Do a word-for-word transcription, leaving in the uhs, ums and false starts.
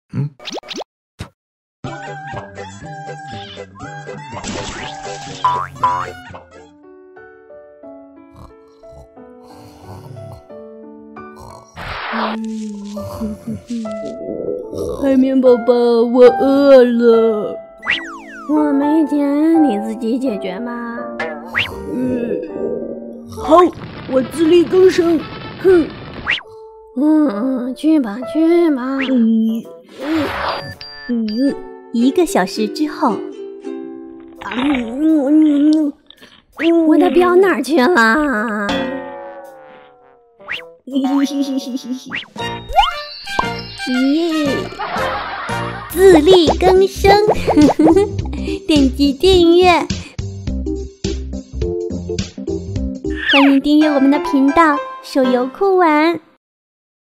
嗯。 海绵宝宝，我饿了。 我没钱，你自己解决嘛。 嗯，好，我自力更生。哼。 嗯，去吧，去吧。 嗯嗯嗯，一个小时之后， 嗯，我的表哪儿去了？ 耶！自力更生，点击订阅，欢迎订阅我们的频道，手游酷玩。